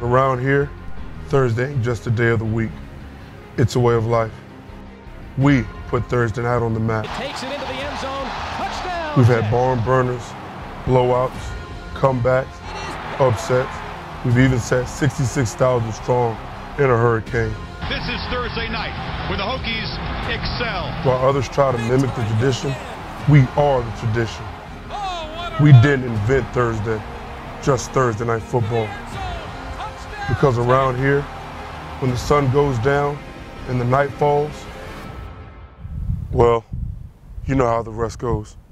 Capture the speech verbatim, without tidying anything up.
Around here, Thursday ain't just a day of the week. It's a way of life. We put Thursday night on the map. Takes it into the end zone. Touchdown. We've had barn burners, blowouts, comebacks, upsets. We've even sat sixty-six thousand strong in a hurricane. This is Thursday night where the Hokies excel. While others try to mimic the tradition, we are the tradition. We didn't invent Thursday, just Thursday night football. Because around here, when the sun goes down and the night falls, well, you know how the rest goes.